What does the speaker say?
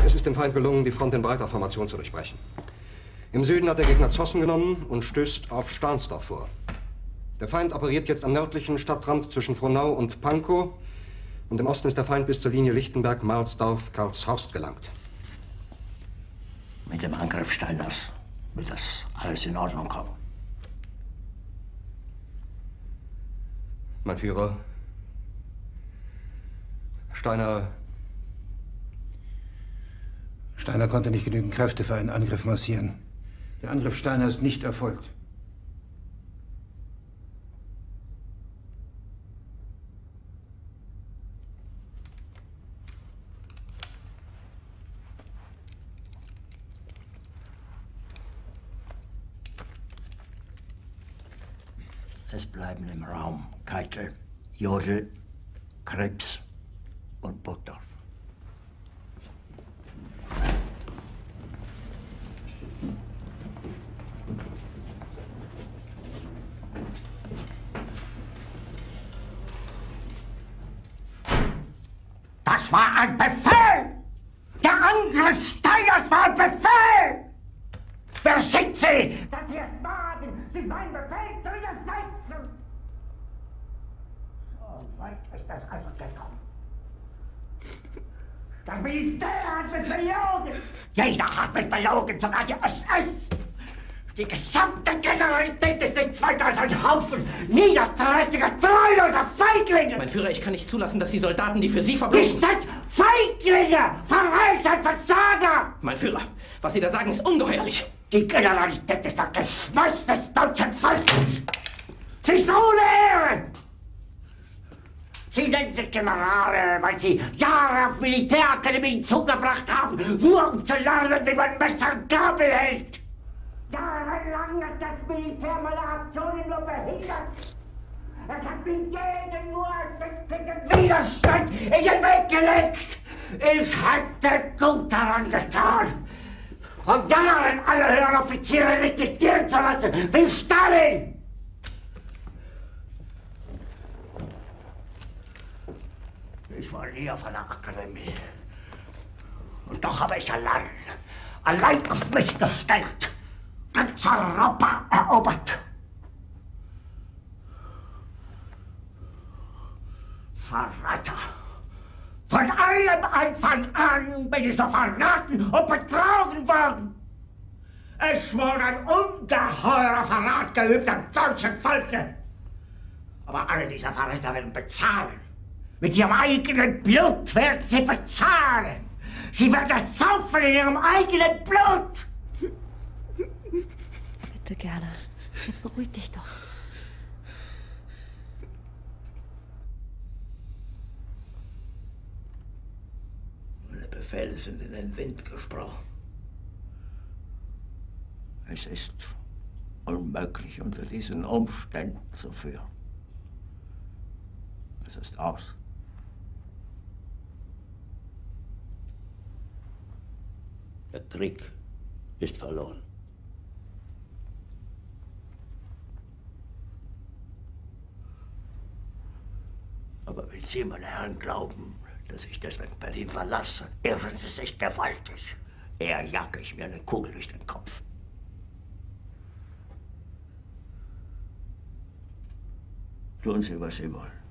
Es ist dem Feind gelungen, die Front in breiter Formation zu durchbrechen. Im Süden hat der Gegner Zossen genommen und stößt auf Stahnsdorf vor. Der Feind operiert jetzt am nördlichen Stadtrand zwischen Frohnau und Pankow. Und im Osten ist der Feind bis zur Linie Lichtenberg-Marsdorf-Karlshorst gelangt. Mit dem Angriff Steiners wird das alles in Ordnung kommen. Mein Führer, Steiner konnte nicht genügend Kräfte für einen Angriff massieren. Der Angriff Steiner ist nicht erfolgt. Es bleiben im Raum Keitel, Jodl, Krebs und Burgdorf. Das war ein Befehl! Der Angriff Steiners war ein Befehl! Wer schickt Sie? Dass Sie es wagen, sich meinen Befehl zu widersetzen! So weit ist das also gekommen. Das Militär hat mich belogen! Jeder hat mich belogen, sogar die SS! Die gesamte Generalität ist nichts weiter als ein Haufen niederträchtiger, treuloser Feiglinge! Mein Führer, ich kann nicht zulassen, dass die Soldaten, die für Sie verbringen... Nicht als Feiglinge! Verräter, Versager! Mein Führer, was Sie da sagen, ist ungeheuerlich! Die Generalität ist das Geschmeiß des deutschen Volkes! Sie ist ohne Ehre! Sie nennen sich Generale, weil Sie Jahre auf Militärakademien zugebracht haben, nur um zu lernen, wie man Messer und Gabel hält! Jahrelang hat das Militär meine Aktionen nur behindert. Es hat mir jeden nur ersichtlichen Widerstand in den Weg gelegt. Ich hätte gut daran getan, von Jahren alle höheren Offiziere liquidieren zu lassen, wie Stalin. Ich war nie auf einer Akademie. Und doch habe ich allein auf mich gestellt, ganz Europa erobert. Verräter! Von allem Anfang an bin ich so verraten und betrogen worden. Es wurde ein ungeheurer Verrat geübt am deutschen Volke. Aber alle diese Verräter werden bezahlen. Mit ihrem eigenen Blut werden sie bezahlen. Sie werden es saufen in ihrem eigenen Blut. Bitte, Gerda. Jetzt beruhig dich doch. Meine Befehle sind in den Wind gesprochen. Es ist unmöglich, unter diesen Umständen zu führen. Es ist aus. Der Krieg ist verloren. Aber wenn Sie, meine Herren, glauben, dass ich deswegen Berlin verlasse, irren Sie sich gewaltig. Eher jage ich mir eine Kugel durch den Kopf. Tun Sie, was Sie wollen.